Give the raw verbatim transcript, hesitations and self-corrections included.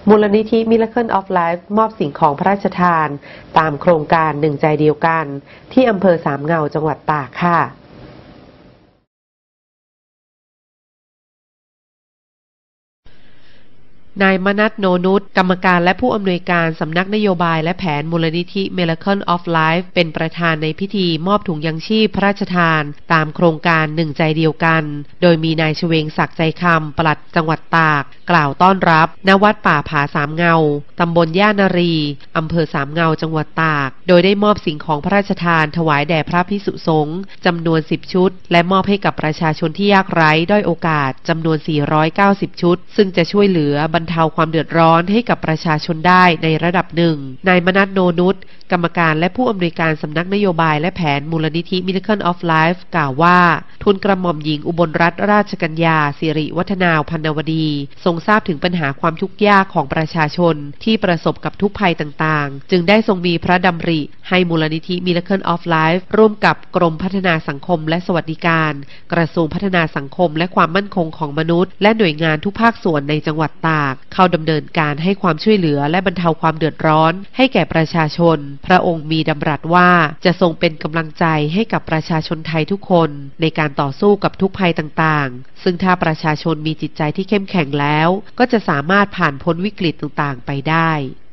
มูลนิธิ Miracle of Life มอบสิ่งของพระราชทานตามโครงการหนึ่งใจเดียวกันที่อำเภอสามเงาจังหวัดตากค่ะนายมนัส โนนุชกรรมการและผู้อำนวยการสำนักนโยบายและแผนมูลนิธิ Miracle of Life เป็นประธานในพิธีมอบถุงยังชีพพระราชทานตามโครงการหนึ่งใจเดียวกันโดยมีนายเฉวงศักดิ์ใจคำปลัดจังหวัดตากกล่าวต้อนรับณวัดป่าผาสามเงาตำบลย่านารีอำเภอสามเงาจังหวัดตากโดยได้มอบสิ่งของพระราชทานถวายแด่พระภิกษุสงฆ์จำนวนสิบชุดและมอบให้กับประชาชนที่ยากไร้ด้อยโอกาสจำนวนสี่ร้อยเก้าสิบชุดซึ่งจะช่วยเหลือบรรเทาความเดือดร้อนให้กับประชาชนได้ในระดับหนึ่งนายมนัส โนนุชกรรมการและผู้อำนวยการสำนักนโยบายและแผนมูลนิธิ Miracle of Life กล่าวว่าทุนกระหม่อมหญิงอุบลรัตนราชกัญญาสิริวัฒนาพันนวดีทรงทราบถึงปัญหาความทุกข์ยากของประชาชนที่ประสบกับทุกภัยต่างๆจึงได้ทรงมีพระดำริให้มูลนิธิ Miracle of Life ร่วมกับกรมพัฒนาสังคมและสวัสดิการกระทรวงพัฒนาสังคมและความมั่นคงของมนุษย์และหน่วยงานทุกภาคส่วนในจังหวัดตากเข้าดำเนินการให้ความช่วยเหลือและบรรเทาความเดือดร้อนให้แก่ประชาชนพระองค์มีดำรัสว่าจะทรงเป็นกำลังใจให้กับประชาชนไทยทุกคนในการต่อสู้กับทุกภัยต่างๆซึ่งถ้าประชาชนมีจิตใจที่เข้มแข็งแล้วก็จะสามารถผ่านพ้นวิกฤตต่างๆไปได้